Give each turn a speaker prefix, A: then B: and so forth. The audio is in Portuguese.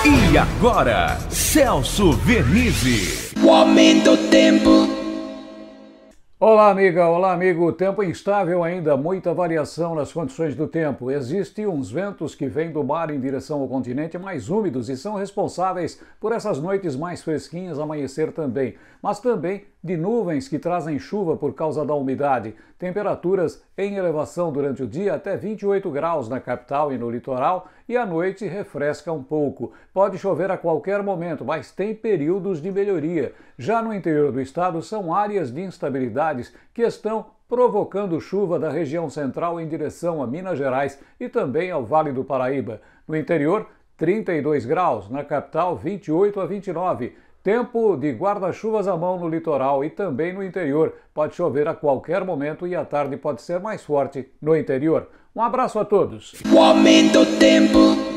A: E agora, Celso Vernizzi.
B: O aumento do tempo.
C: Olá, amiga, olá, amigo. Tempo instável ainda, muita variação nas condições do tempo. Existem uns ventos que vêm do mar em direção ao continente mais úmidos e são responsáveis por essas noites mais fresquinhas amanhecer também, mas também de nuvens que trazem chuva por causa da umidade. Temperaturas em elevação durante o dia até 28 graus na capital e no litoral, e à noite refresca um pouco. Pode chover a qualquer momento, mas tem períodos de melhoria. Já no interior do estado são áreas de instabilidades que estão provocando chuva da região central em direção a Minas Gerais e também ao Vale do Paraíba. No interior, 32 graus, na capital 28 a 29. Tempo de guarda-chuvas à mão no litoral e também no interior. Pode chover a qualquer momento e à tarde pode ser mais forte no interior. Um abraço a todos.
B: O aumento do tempo.